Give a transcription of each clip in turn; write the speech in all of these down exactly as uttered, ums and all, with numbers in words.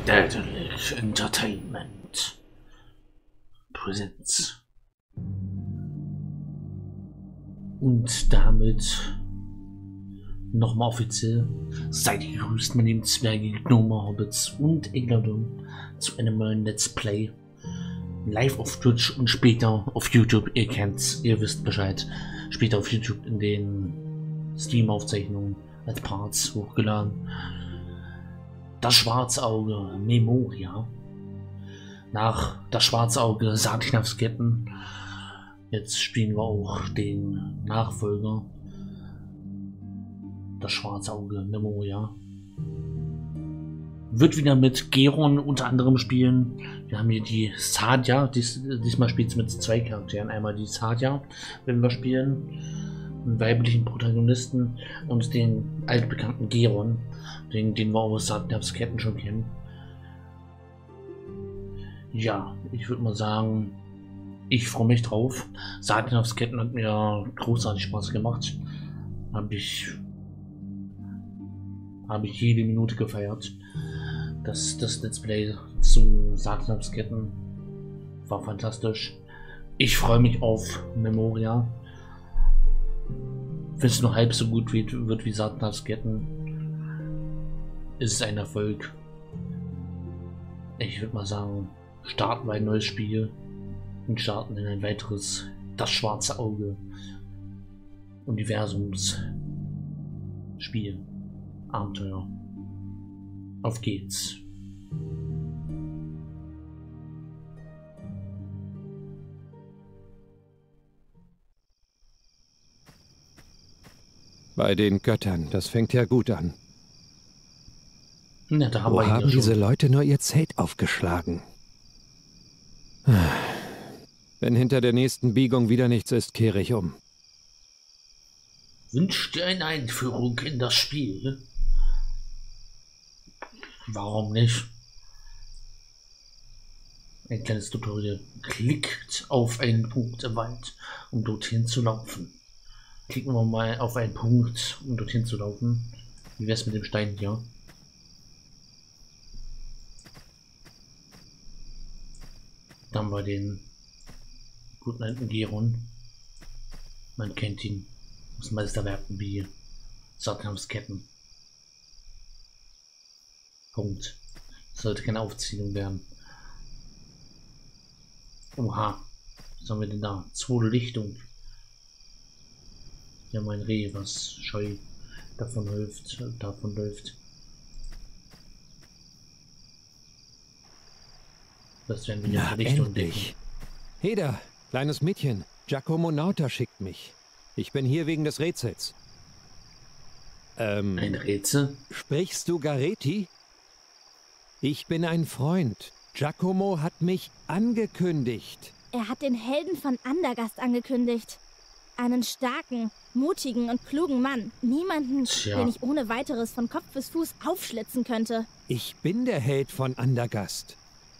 Daedalic Entertainment Presents. Und damit nochmal offiziell seid ihr gegrüßt, meine lieben Zwerge, Gnome, Hobbits und Engländer zu einem neuen Let's Play. Live auf Twitch und später auf YouTube. Ihr kennt's, ihr wisst Bescheid. Später auf YouTube in den Stream-Aufzeichnungen als Parts hochgeladen. Das schwarze Auge, Memoria. Nach das schwarze Auge, Satinavsketten. Jetzt spielen wir auch den Nachfolger. Das schwarze Auge, Memoria. Wird wieder mit Geron unter anderem spielen. Wir haben hier die Sadia. Dies, diesmal spielt es mit zwei Charakteren. Einmal die Sadia, wenn wir spielen. Einen weiblichen Protagonisten und den altbekannten Geron, den, den wir aus Satinavsketten schon kennen. Ja, ich würde mal sagen, ich freue mich drauf. Satinavsketten hat mir großartig Spaß gemacht. Habe ich, habe ich jede Minute gefeiert. Das, das Let's Play zu Satinavsketten war fantastisch. Ich freue mich auf Memoria. Wenn es nur halb so gut wird, wird wie Satinavsketten, ist es ein Erfolg. Ich würde mal sagen, starten wir ein neues Spiel und starten in ein weiteres Das schwarze Auge Universums Spiel. Abenteuer. Auf geht's. Bei den Göttern, das fängt ja gut an. Ja, da haben Wo wir haben ja diese schon. Leute nur ihr Zelt aufgeschlagen? Wenn hinter der nächsten Biegung wieder nichts ist, kehre ich um. Wünscht dir eine Einführung in das Spiel? Warum nicht? Ein kleines Tutorial. Klickt auf einen Punkt im Wald, um dorthin zu laufen. Klicken wir mal auf einen Punkt, um dorthin zu laufen. Wie wäre es mit dem Stein hier? Dann haben wir den guten alten Geron. Man kennt ihn aus Meisterwerken wie Satinavsketten. Punkt. Sollte keine Aufzählung werden. Oha. Was haben wir denn da? Zweite Lichtung. Hier haben wir ein Reh, was scheu davon läuft. Davon läuft. Das werden wir Na, in Richtung endlich. entdecken. Heda, kleines Mädchen, Giacomo Nauta schickt mich. Ich bin hier wegen des Rätsels. Ähm, Ein Rätsel? sprichst du Gareti? Ich bin ein Freund. Giacomo hat mich angekündigt. Er hat den Helden von Andergast angekündigt. Einen starken, mutigen und klugen Mann. Niemanden, Tja. den ich ohne weiteres von Kopf bis Fuß aufschlitzen könnte. Ich bin der Held von Andergast.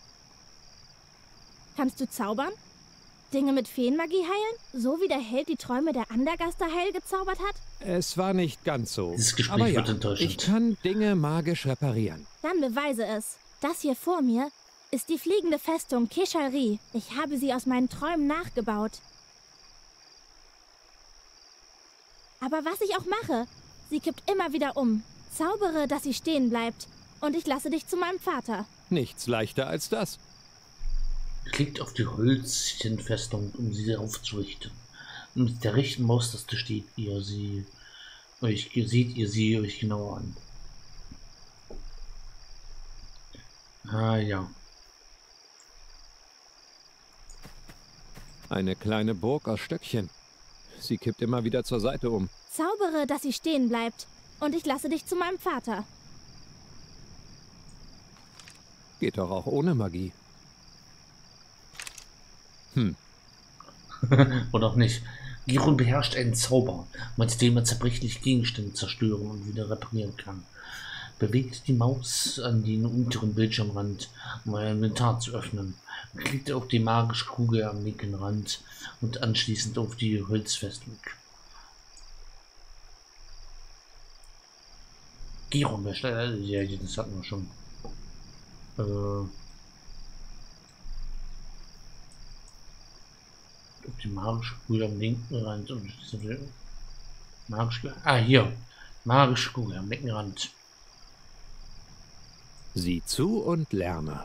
Kannst du zaubern? Dinge mit Feenmagie heilen? So wie der Held die Träume der Andergaster heil gezaubert hat? Es war nicht ganz so. Dieses Gespräch Aber ja, wird enttäuschend. ich kann Dinge magisch reparieren. Dann beweise es. Das hier vor mir ist die fliegende Festung Keshalri. Ich habe sie aus meinen Träumen nachgebaut. Aber was ich auch mache, sie kippt immer wieder um. Zaubere, dass sie stehen bleibt. Und ich lasse dich zu meinem Vater. Nichts leichter als das. Klickt auf die Hölzchenfestung, um sie aufzurichten. Und mit der rechten Maustaste steht ihr sie euch seht ihr sie euch genauer an. Ah ja. Eine kleine Burg aus Stöckchen. Sie kippt immer wieder zur Seite um. Zaubere, dass sie stehen bleibt. Und ich lasse dich zu meinem Vater. Geht doch auch ohne Magie. Hm. Oder auch nicht. Geron beherrscht einen Zauber, mit dem er zerbrechliche Gegenstände zerstören und wieder reparieren kann. Bewegt die Maus an den unteren Bildschirmrand, um euer Inventar zu öffnen. Klickt auf die magische Kugel am linken Rand und anschließend auf die Holzfestung. Geron, ja, das hatten wir schon. Äh, die magische Kugel am linken Rand und magische, ah hier, magische Kugel am linken Rand. Sieh zu und lerne.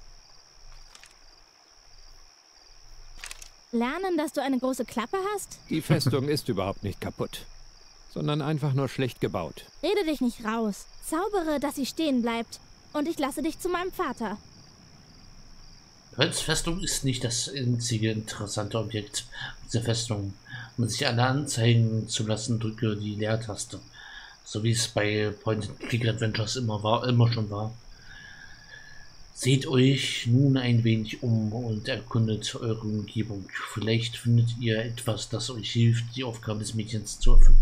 Lernen, dass du eine große Klappe hast? Die Festung ist überhaupt nicht kaputt, sondern einfach nur schlecht gebaut. Rede dich nicht raus. Zaubere, dass sie stehen bleibt. Und ich lasse dich zu meinem Vater. Holzfestung ist nicht das einzige interessante Objekt dieser Festung. Um sich alle anzeigen zu lassen, drücke die Leertaste. So wie es bei Point-and-Click-Adventures immer war, immer schon war. Seht euch nun ein wenig um und erkundet eure Umgebung. Vielleicht findet ihr etwas, das euch hilft, die Aufgabe des Mädchens zu erfüllen.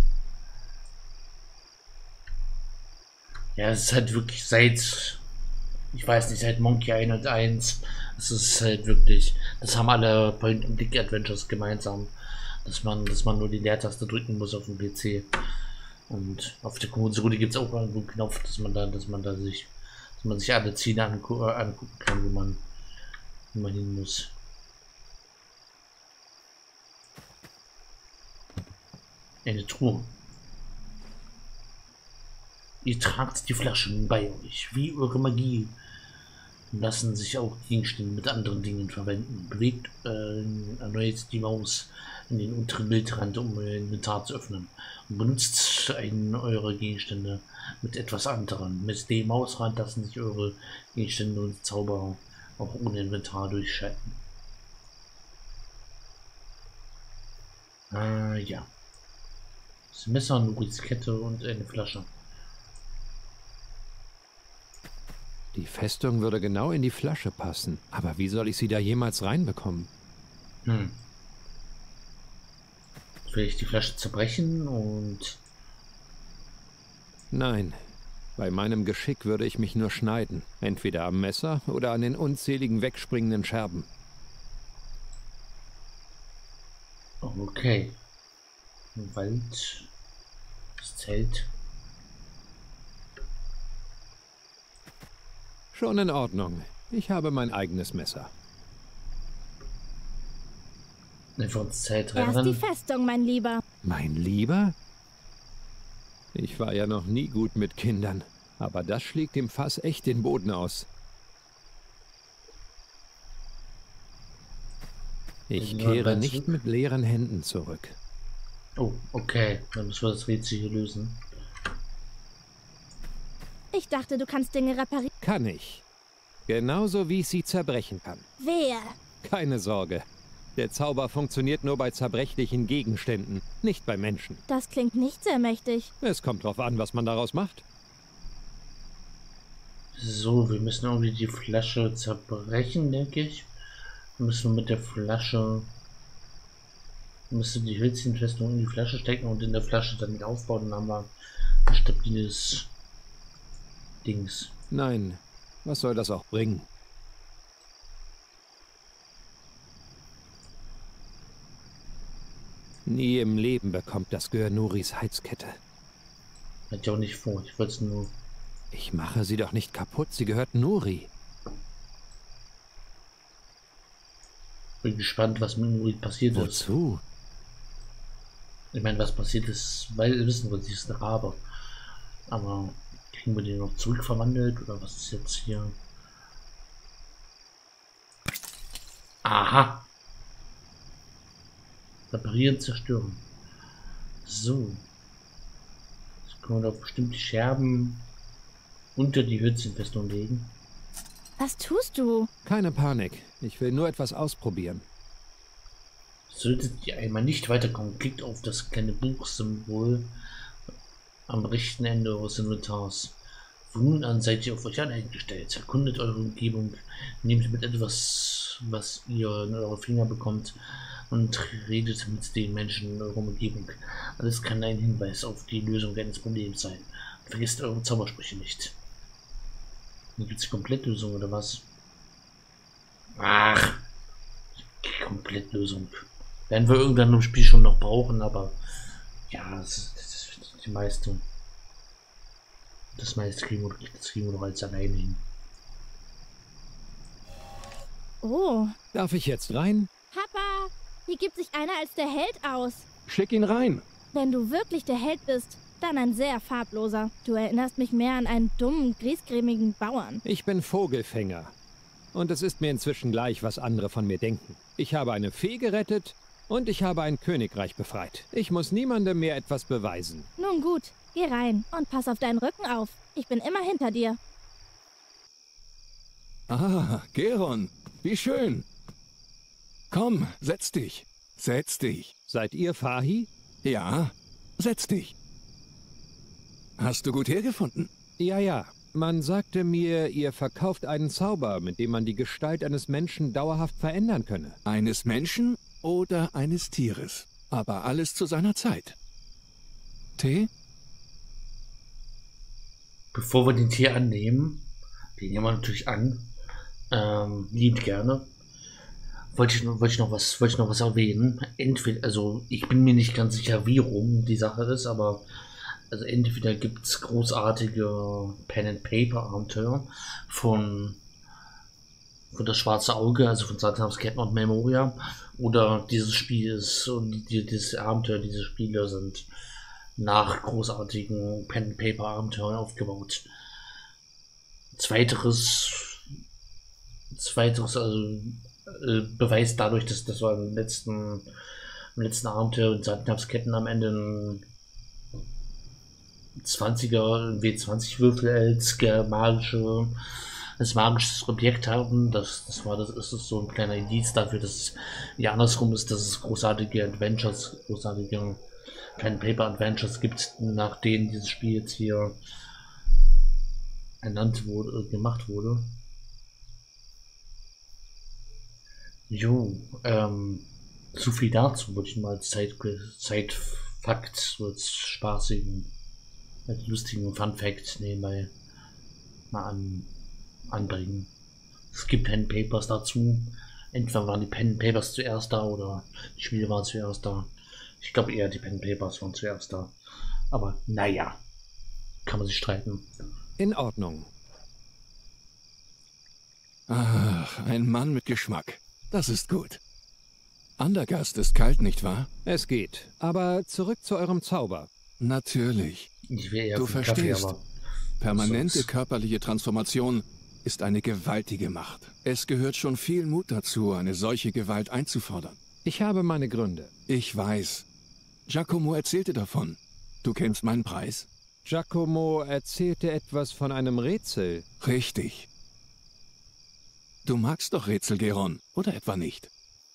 Ja, es ist halt wirklich seit, ich weiß nicht, seit Monkey hunderteins, es ist halt wirklich, das haben alle Point-and-Click-Adventures gemeinsam, dass man, dass man nur die Leertaste drücken muss auf dem P C. Und auf der Konsole gibt es auch irgendwo einen Knopf, dass man da, dass man da sich dass man sich alle Ziele angu äh, angucken kann, wo man, wo man hin muss. Eine Truhe. Ihr tragt die Flaschen bei euch, wie eure Magie. Lassen sich auch Gegenstände mit anderen Dingen verwenden. Bewegt äh, erneut die Maus in den unteren Bildrand, um euer Inventar zu öffnen. Und benutzt einen eurer Gegenstände mit etwas anderem. Mit dem Mausrad lassen sich eure Gegenstände und Zauber auch ohne Inventar durchschalten. Ah ja. Das Messer, eine Kette und eine Flasche. Die Festung würde genau in die Flasche passen. Aber wie soll ich sie da jemals reinbekommen? Hm. Will ich die Flasche zerbrechen und... Nein. Bei meinem Geschick würde ich mich nur schneiden. Entweder am Messer oder an den unzähligen wegspringenden Scherben. Okay. Im Wald. Das Zelt. Schon in Ordnung. Ich habe mein eigenes Messer. Einfach ins Zelt Erst die rennen. Festung, mein Lieber. Mein Lieber? Ich war ja noch nie gut mit Kindern. Aber das schlägt dem Fass echt den Boden aus. Ich kehre nicht mit leeren Händen zurück. Oh, okay. Dann müssen wir das Rätsel hier lösen. Ich dachte, du kannst Dinge reparieren. Kann ich. Genauso wie ich sie zerbrechen kann. Wer? Keine Sorge. Der Zauber funktioniert nur bei zerbrechlichen Gegenständen, nicht bei Menschen. Das klingt nicht sehr mächtig. Es kommt drauf an, was man daraus macht. So, wir müssen irgendwie die Flasche zerbrechen, denke ich. Wir müssen mit der Flasche... Müsste die Hölzchenfestung in die Flasche stecken und in der Flasche dann wieder aufbauen. Dann haben wir ein stabiles Dings. Nein, was soll das auch bringen? Nie im Leben bekommt das Gehör Nuris Heizkette. Hat ja auch nicht vor. Ich wollte es nur... Ich mache sie doch nicht kaputt. Sie gehört Nuri. Bin gespannt, was mit Nuri passiert ist. Wozu? Ich meine, was passiert ist, weil wissen wir, sie ist eine Rabe. Aber kriegen wir den noch zurückverwandelt oder was ist jetzt hier? Aha! Reparieren, zerstören. So. Jetzt können wir doch bestimmt die Scherben unter die Hölzchenfestung legen. Was tust du? Keine Panik. Ich will nur etwas ausprobieren. Solltet ihr einmal nicht weiterkommen, klickt auf das kleine Buchsymbol am rechten Ende eures Inventars. Von nun an seid ihr auf euch allein gestellt. Erkundet eure Umgebung, nehmt mit etwas, was ihr in eure Finger bekommt und redet mit den Menschen in eurer Umgebung. Alles kann ein Hinweis auf die Lösung eines Problems sein. Und vergesst eure Zaubersprüche nicht. Hier gibt es die Komplettlösung oder was? Ach, Komplettlösung. Werden wir irgendwann im Spiel schon noch brauchen, aber ja, das, das ist die meiste. Das meiste kriegen wir, das kriegen wir noch als alleine hin. Oh. Darf ich jetzt rein? Papa, hier gibt sich einer als der Held aus. Schick ihn rein. Wenn du wirklich der Held bist, dann ein sehr farbloser. Du erinnerst mich mehr an einen dummen, griesgrämigen Bauern. Ich bin Vogelfänger. Und es ist mir inzwischen gleich, was andere von mir denken. Ich habe eine Fee gerettet und ich habe ein Königreich befreit. Ich muss niemandem mehr etwas beweisen. Nun gut, geh rein und pass auf deinen Rücken auf. Ich bin immer hinter dir. Ah, Geron, wie schön. Komm, setz dich. Setz dich. Seid ihr Fahi? Ja, setz dich. Hast du gut hergefunden? Ja, ja. Man sagte mir, ihr verkauft einen Zauber, mit dem man die Gestalt eines Menschen dauerhaft verändern könne. Eines Menschen oder eines Tieres. Aber alles zu seiner Zeit. Tee? Bevor wir den Tee annehmen, den nehmen wir natürlich an, ähm, liebend gerne, wollte ich, wollte ich noch was, wollte ich noch was erwähnen. Entweder, also ich bin mir nicht ganz sicher, wie rum die Sache ist, aber also entweder gibt es großartige Pen-and-Paper-Abenteuer von, von das Schwarze Auge, also von Satan's Ketten und Memoria, oder dieses Spiel ist, und die, dieses Abenteuer, diese Spiele sind nach großartigen Pen-and-Paper-Abenteuern aufgebaut. Zweiteres, zweiteres also äh, beweist dadurch, dass das war im letzten, im letzten Abenteuer in Satan's Ketten am Ende ein zwanziger W zwanzig Würfel als magische, als magisches Objekt haben. Das, das war das ist so ein kleiner Indiz dafür, dass es ja andersrum ist, dass es großartige Adventures, großartige Pen-Paper Adventures gibt, nach denen dieses Spiel jetzt hier ernannt wurde, gemacht wurde. Jo, ähm, so viel dazu, würde ich mal als Zeit, Zeitfakt, so als spaßigen, als lustigen Fun-Fact nebenbei mal an, anbringen. Es gibt Pen-Papers dazu. Entweder waren die Pen-Papers zuerst da oder die Spiele waren zuerst da. Ich glaube eher die Pen-Papers waren zuerst da. Aber naja, kann man sich streiten. In Ordnung. Ach, ein Mann mit Geschmack. Das ist gut. Andergast ist kalt, nicht wahr? Es geht. Aber zurück zu eurem Zauber. Natürlich. Ich wäre eher Du für verstehst. Kaffee, aber Permanente sonst- körperliche Transformation ist eine gewaltige Macht. Es gehört schon viel Mut dazu, eine solche Gewalt einzufordern. Ich habe meine Gründe. Ich weiß. Giacomo erzählte davon. Du kennst meinen Preis? Giacomo erzählte etwas von einem Rätsel. Richtig. Du magst doch Rätsel, Geron, oder etwa nicht?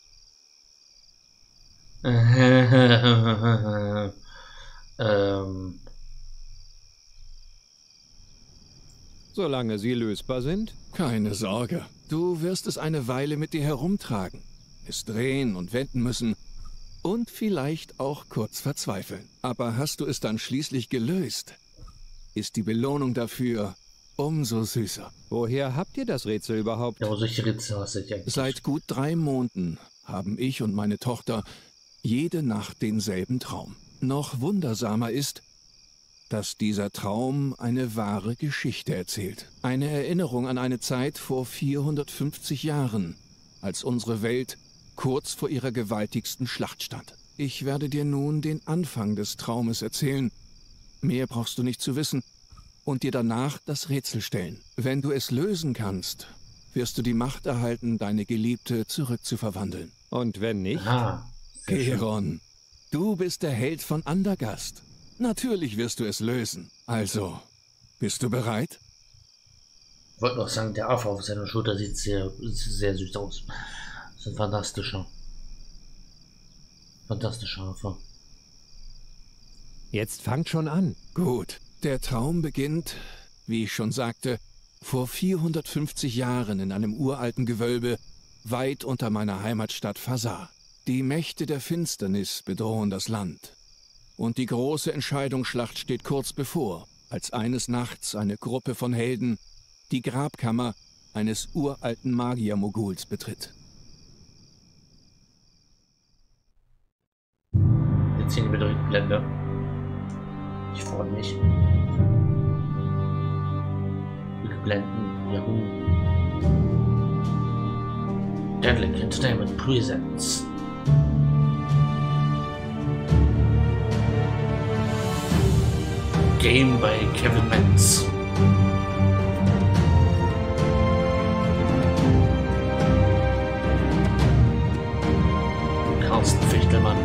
ähm, Solange sie lösbar sind. Keine Sorge. Du wirst es eine Weile mit dir herumtragen. Es drehen und wenden müssen. Und vielleicht auch kurz verzweifeln. Aber hast du es dann schließlich gelöst, ist die Belohnung dafür umso süßer. Woher habt ihr das Rätsel überhaupt? ja, aber solche Rätsel hasse ich eigentlich. Seit gut drei Monaten haben ich und meine Tochter jede Nacht denselben Traum. Noch wundersamer ist, dass dieser Traum eine wahre Geschichte erzählt. Eine Erinnerung an eine Zeit vor vierhundertfünfzig Jahren, als unsere Welt kurz vor ihrer gewaltigsten Schlacht stand. Ich werde dir nun den Anfang des Traumes erzählen. Mehr brauchst du nicht zu wissen. Und dir danach das Rätsel stellen. Wenn du es lösen kannst, wirst du die Macht erhalten, deine Geliebte zurückzuverwandeln. Und wenn nicht? Ah, sehr schön. Geron, du bist der Held von Andergast. Natürlich wirst du es lösen. Also, bist du bereit? Ich wollte noch sagen, der Affe auf seiner Schulter sieht sehr, sehr süß aus. Das ist ein fantastischer. Fantastischer Affe. Jetzt fangt schon an. Gut. Der Traum beginnt, wie ich schon sagte, vor vierhundertfünfzig Jahren in einem uralten Gewölbe weit unter meiner Heimatstadt Fasar. Die Mächte der Finsternis bedrohen das Land. Und die große Entscheidungsschlacht steht kurz bevor, als eines Nachts eine Gruppe von Helden die Grabkammer eines uralten Magier-Moguls betritt. Jetzt hier die Blende. Ich freue mich. Blenden, Yahoo. Deadlick Entertainment presents Game by Kevin Metz. Carsten Fichtelmann.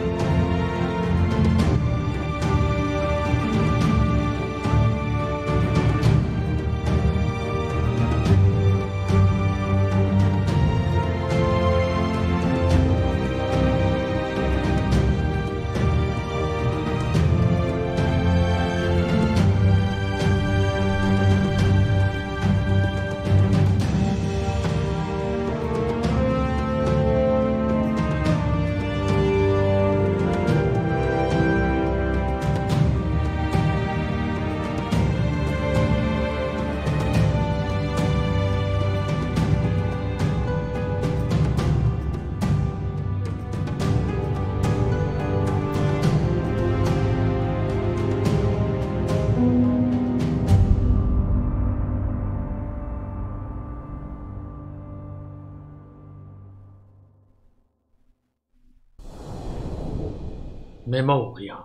Memoria.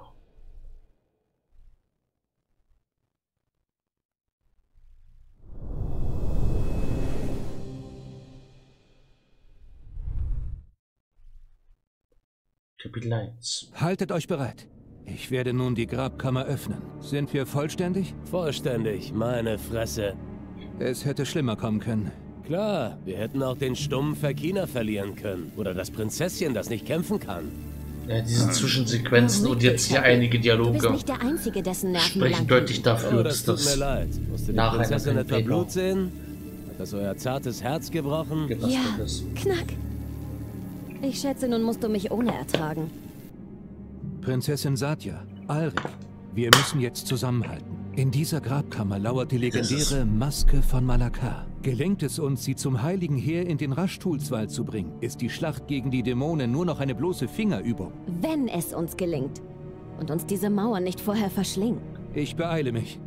Kapitel eins. Haltet euch bereit. Ich werde nun die Grabkammer öffnen. Sind wir vollständig? Vollständig, meine Fresse. Es hätte schlimmer kommen können. Klar, wir hätten auch den stummen Verkina verlieren können. Oder das Prinzesschen, das nicht kämpfen kann. Ja, diese Zwischensequenzen und jetzt hier einige Du Dialoge bist nicht der Einzige, dessen Nerven sprechen lang deutlich liegen. dafür, Oh, dass das tut mir das leid. Musste die nachher Prinzessin mit etwa dem Blut sehen? Hat das euer zartes Herz gebrochen? gebastelt Ja, ist. Knack. Ich schätze, nun musst du mich ohne ertragen. Prinzessin Satya, Alrik, wir müssen jetzt zusammenhalten. In dieser Grabkammer lauert die legendäre Maske von Malakar. Gelingt es uns, sie zum heiligen Heer in den Raschtulswald zu bringen, ist die Schlacht gegen die Dämonen nur noch eine bloße Fingerübung. Wenn es uns gelingt und uns diese Mauern nicht vorher verschlingen. Ich beeile mich.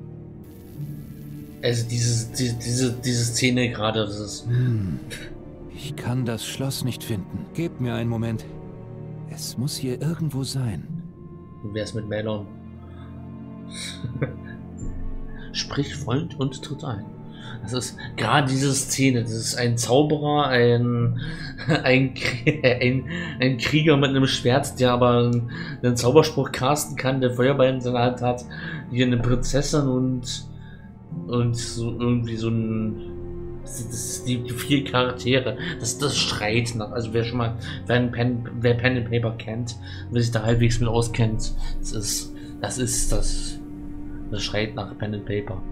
Also diese, die, diese, diese Szene gerade, das ist... Hm. Ich kann das Schloss nicht finden. Gebt mir einen Moment. Es muss hier irgendwo sein. Wer ist mit Melon? Sprich Freund und tritt ein. Das ist gerade diese Szene. Das ist ein Zauberer, ein, ein, ein, ein Krieger mit einem Schwert, der aber einen, einen Zauberspruch casten kann, der Feuerball in seiner Hand hat, hier eine Prinzessin und und so irgendwie so ein... Das ist die, die vier Charaktere. Das das schreit nach. Also wer schon mal, wer Pen, wer Pen and Paper kennt, wer sich da halbwegs mit auskennt, das ist das ist das. Das schreit nach Pen and Paper.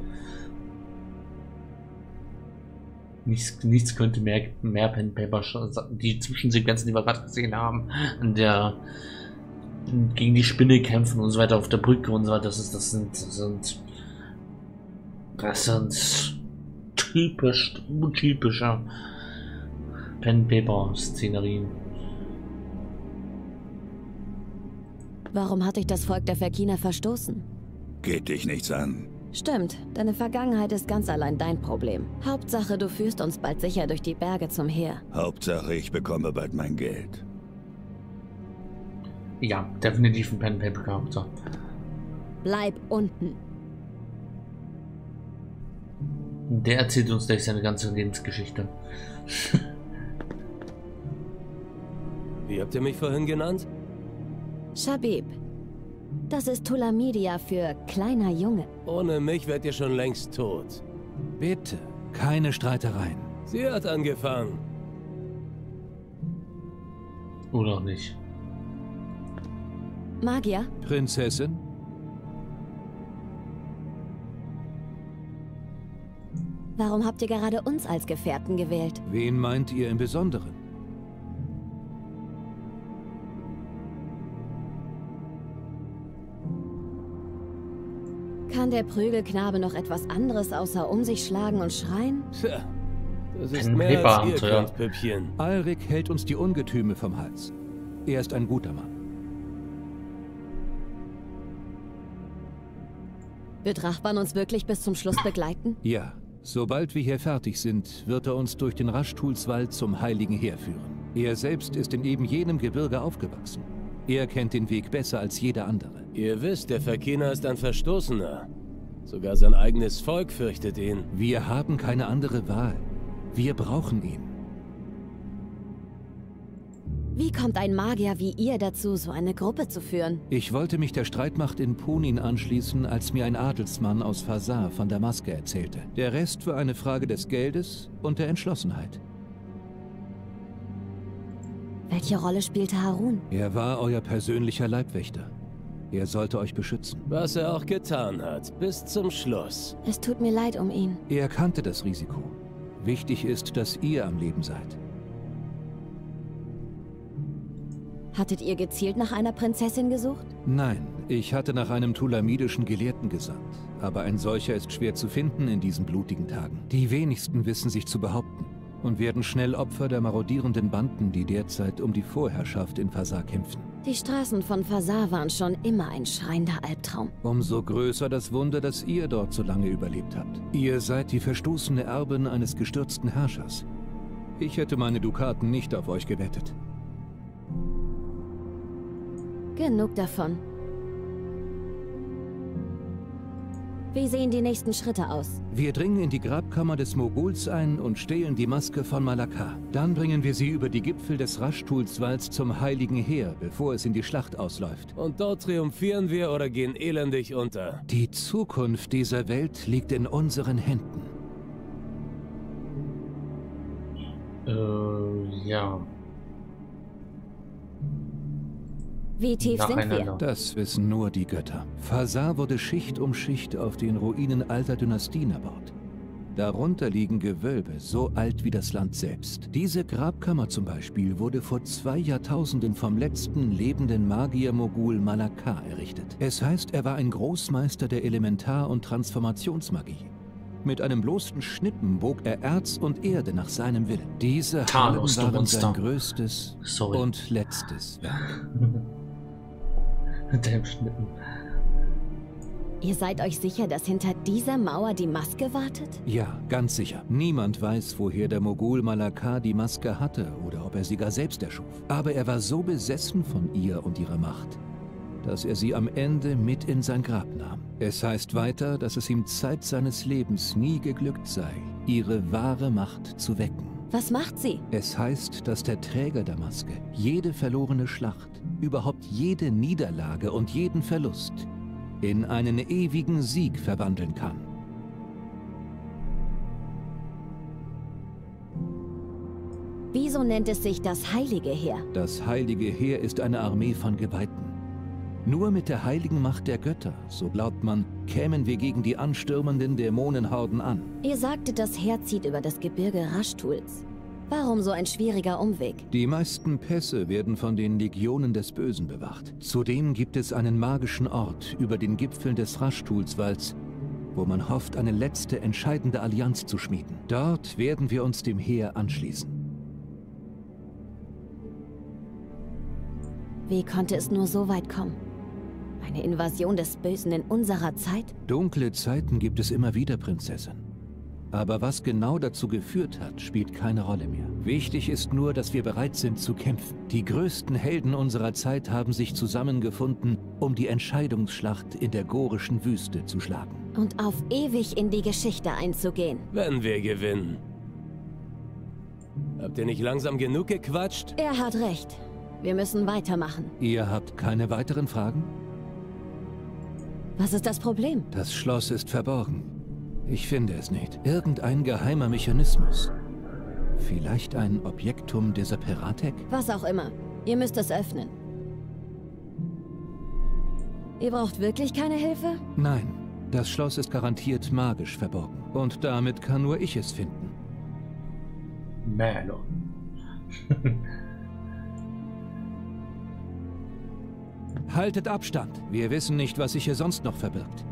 Nichts, nichts könnte mehr, mehr Pen and Paper. Die Zwischensequenzen, die wir gerade gesehen haben, an der gegen die Spinne kämpfen und so weiter auf der Brücke und so weiter. Das ist, das sind, das sind, das sind typisch, typischer Pen and Paper Szenerien. Warum hat dich das Volk der Verkina verstoßen? Geht dich nichts an. Stimmt, deine Vergangenheit ist ganz allein dein Problem. Hauptsache, du führst uns bald sicher durch die Berge zum Heer. Hauptsache, ich bekomme bald mein Geld. Ja, definitiv ein Pen and Paper Charakter. Bleib unten. Der erzählt uns gleich seine ganze Lebensgeschichte. Wie habt ihr mich vorhin genannt? Shabib. Das ist Tulamidia für kleiner Junge. Ohne mich wärt ihr schon längst tot. Bitte, keine Streitereien. Sie hat angefangen. Oder auch nicht. Magier? Prinzessin? Warum habt ihr gerade uns als Gefährten gewählt? Wen meint ihr im Besonderen? Kann der Prügelknabe noch etwas anderes außer um sich schlagen und schreien? Tja, das ist Ein mehr als ihr Paper-Abenteuer. könnt, Püppchen. Alrik hält uns die Ungetüme vom Hals. Er ist ein guter Mann. Wird Rachban uns wirklich bis zum Schluss begleiten? Ja, Sobald wir hier fertig sind, wird er uns durch den Raschtulswald zum Heiligen Heer führen. Er selbst ist in eben jenem Gebirge aufgewachsen. Er kennt den Weg besser als jeder andere. Ihr wisst, der Verkina ist ein Verstoßener. Sogar sein eigenes Volk fürchtet ihn. Wir haben keine andere Wahl. Wir brauchen ihn. Wie kommt ein Magier wie ihr dazu, so eine Gruppe zu führen? Ich wollte mich der Streitmacht in Punin anschließen, als mir ein Adelsmann aus Fasar von der Maske erzählte. Der Rest war eine Frage des Geldes und der Entschlossenheit. Welche Rolle spielte Harun? Er war euer persönlicher Leibwächter. Er sollte euch beschützen. Was er auch getan hat, bis zum Schluss. Es tut mir leid um ihn. Er kannte das Risiko. Wichtig ist, dass ihr am Leben seid. Hattet ihr gezielt nach einer Prinzessin gesucht? Nein, ich hatte nach einem tulamidischen Gelehrten gesandt. Aber ein solcher ist schwer zu finden in diesen blutigen Tagen. Die wenigsten wissen sich zu behaupten und werden schnell Opfer der marodierenden Banden, die derzeit um die Vorherrschaft in Fasar kämpfen. Die Straßen von Fasar waren schon immer ein schreiender Albtraum. Umso größer das Wunder, dass ihr dort so lange überlebt habt. Ihr seid die verstoßene Erbin eines gestürzten Herrschers. Ich hätte meine Dukaten nicht auf euch gewettet. Genug davon. Wie sehen die nächsten Schritte aus? Wir dringen in die Grabkammer des Moguls ein und stehlen die Maske von Malakar. Dann bringen wir sie über die Gipfel des Raschtulswalds zum Heiligen Heer, bevor es in die Schlacht ausläuft. Und dort triumphieren wir oder gehen elendig unter. Die Zukunft dieser Welt liegt in unseren Händen. Äh, ja. Wie tief sind wir? Nacheinander. Das wissen nur die Götter. Fasar wurde Schicht um Schicht auf den Ruinen alter Dynastien erbaut. Darunter liegen Gewölbe, so alt wie das Land selbst. Diese Grabkammer zum Beispiel wurde vor zwei Jahrtausenden vom letzten lebenden Magier-Mogul Malakar errichtet. Es heißt, er war ein Großmeister der Elementar- und Transformationsmagie. Mit einem bloßen Schnippen bog er Erz und Erde nach seinem Willen. Diese Hallen Thanos, du waren Monster. sein größtes Sorry. und letztes Werk. Mit dem Schnitten. Ihr seid euch sicher, dass hinter dieser Mauer die Maske wartet? Ja, ganz sicher. Niemand weiß, woher der Mogul Malakar die Maske hatte oder ob er sie gar selbst erschuf. Aber er war so besessen von ihr und ihrer Macht, dass er sie am Ende mit in sein Grab nahm. Es heißt weiter, dass es ihm Zeit seines Lebens nie geglückt sei, ihre wahre Macht zu wecken. Was macht sie? Es heißt, dass der Träger der Maske jede verlorene Schlacht, überhaupt jede Niederlage und jeden Verlust in einen ewigen Sieg verwandeln kann. Wieso nennt es sich das Heilige Heer? Das Heilige Heer ist eine Armee von Geweihten. Nur mit der heiligen Macht der Götter, so glaubt man, kämen wir gegen die anstürmenden Dämonenhorden an. Ihr sagtet, das Heer zieht über das Gebirge Rashtuls. Warum so ein schwieriger Umweg? Die meisten Pässe werden von den Legionen des Bösen bewacht. Zudem gibt es einen magischen Ort über den Gipfeln des Raschtulswalds, wo man hofft, eine letzte entscheidende Allianz zu schmieden. Dort werden wir uns dem Heer anschließen. Wie konnte es nur so weit kommen? Eine Invasion des Bösen in unserer Zeit? Dunkle Zeiten gibt es immer wieder, Prinzessin. Aber was genau dazu geführt hat, spielt keine Rolle mehr. Wichtig ist nur, dass wir bereit sind zu kämpfen. Die größten Helden unserer Zeit haben sich zusammengefunden, um die Entscheidungsschlacht in der gorischen Wüste zu schlagen. Und auf ewig in die Geschichte einzugehen. Wenn wir gewinnen. Habt ihr nicht langsam genug gequatscht? Er hat recht. Wir müssen weitermachen. Ihr habt keine weiteren Fragen? Was ist das Problem? Das Schloss ist verborgen. Ich finde es nicht. Irgendein geheimer Mechanismus. Vielleicht ein Objektum dieser Piratek? Was auch immer. Ihr müsst es öffnen. Ihr braucht wirklich keine Hilfe? Nein. Das Schloss ist garantiert magisch verborgen. Und damit kann nur ich es finden. Merlon. Haltet Abstand. Wir wissen nicht, was sich hier sonst noch verbirgt.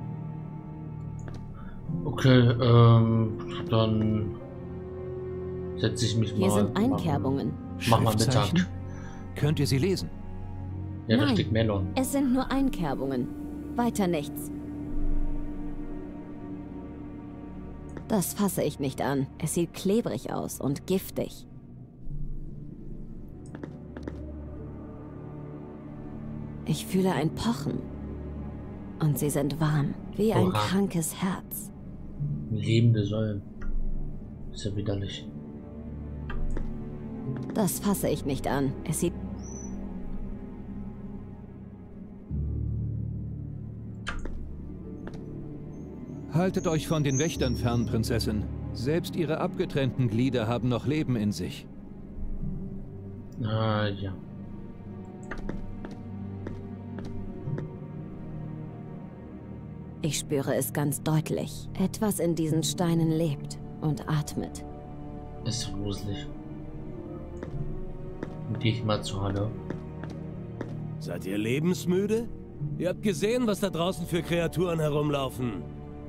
Okay, ähm, dann setze ich mich mal. Hier sind Einkerbungen. Mach mal Mittag. Schriftzeichen? Könnt ihr sie lesen? Ja, da Nein. steht Melon. Es sind nur Einkerbungen. Weiter nichts. Das fasse ich nicht an. Es sieht klebrig aus und giftig. Ich fühle ein Pochen. Und sie sind warm, wie ein Oha. krankes Herz. Lebende Säulen. Ist ja widerlich. Das fasse ich nicht an. Es sieht... Haltet euch von den Wächtern fern, Prinzessin. Selbst ihre abgetrennten Glieder haben noch Leben in sich. Ah, ja. Ich spüre es ganz deutlich. Etwas in diesen Steinen lebt und atmet. Ist gruselig. Gehe ich mal zu Halle. Seid ihr lebensmüde? Ihr habt gesehen, was da draußen für Kreaturen herumlaufen.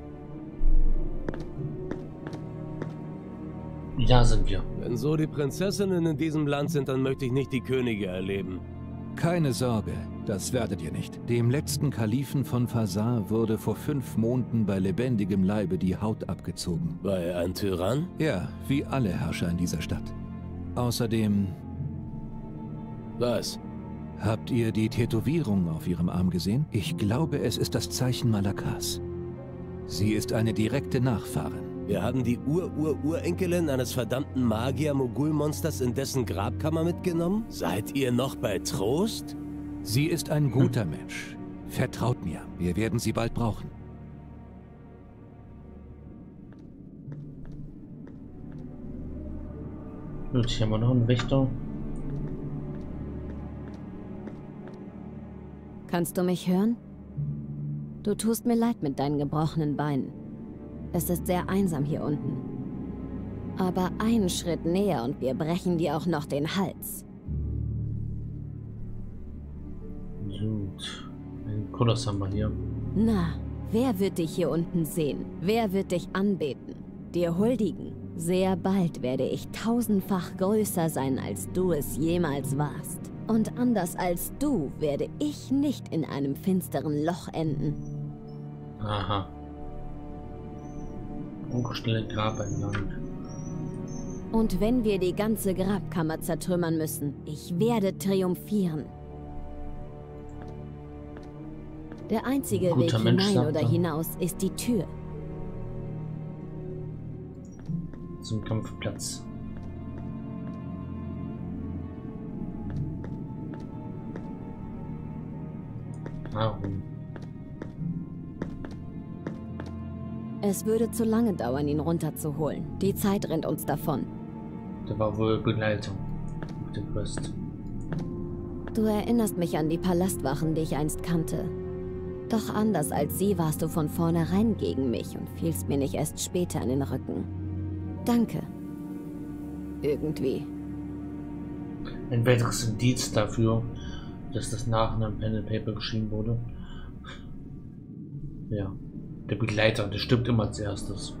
Ja, sind wir. Wenn so die Prinzessinnen in diesem Land sind, dann möchte ich nicht die Könige erleben. Keine Sorge, das werdet ihr nicht. Dem letzten Kalifen von Fasar wurde vor fünf Monden bei lebendigem Leibe die Haut abgezogen. Bei ein Tyrann? Ja, wie alle Herrscher in dieser Stadt. Außerdem... Was? Habt ihr die Tätowierung auf ihrem Arm gesehen? Ich glaube, es ist das Zeichen Malakars. Sie ist eine direkte Nachfahrin. Wir haben die Ur-Ur-Urenkelin eines verdammten Magier-Mogul-Monsters in dessen Grabkammer mitgenommen? Seid ihr noch bei Trost? Sie ist ein guter hm. Mensch. Vertraut mir, wir werden sie bald brauchen. Gut, hier haben wir noch einen Wächter. Kannst du mich hören? Du tust mir leid mit deinen gebrochenen Beinen. Es ist sehr einsam hier unten. Aber einen Schritt näher und wir brechen dir auch noch den Hals. Gut. Einen Koloss haben wir hier. Na, wer wird dich hier unten sehen? Wer wird dich anbeten? Dir huldigen? Sehr bald werde ich tausendfach größer sein, als du es jemals warst. Und anders als du werde ich nicht in einem finsteren Loch enden. Aha. Ungestille Grabeingang. Und wenn wir die ganze Grabkammer zertrümmern müssen, ich werde triumphieren. Der einzige Weg hinein oder hinaus ist die Tür. Zum Kampfplatz. Warum? Es würde zu lange dauern, ihn runterzuholen. Die Zeit rennt uns davon. Der war wohl Begleitung auf dem Quest. Du erinnerst mich an die Palastwachen, die ich einst kannte. Doch anders als sie warst du von vornherein gegen mich und fielst mir nicht erst später in den Rücken. Danke. Irgendwie. Ein weiteres Indiz dafür, dass das nach einem Pen and Paper geschrieben wurde. Ja. Der Begleiter, der stirbt immer als erstes.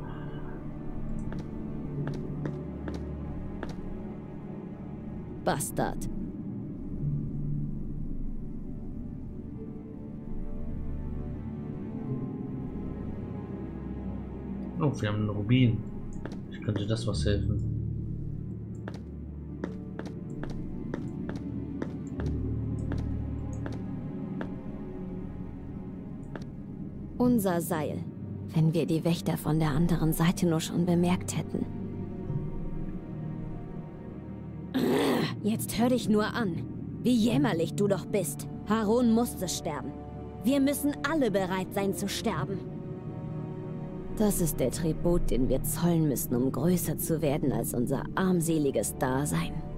Bastard. Oh, wir haben einen Rubin. Ich könnte das was helfen. Unser Seil. Wenn wir die Wächter von der anderen Seite nur schon bemerkt hätten. Jetzt hör dich nur an. Wie jämmerlich du doch bist. Harun musste sterben. Wir müssen alle bereit sein zu sterben. Das ist der Tribut, den wir zollen müssen, um größer zu werden als unser armseliges Dasein.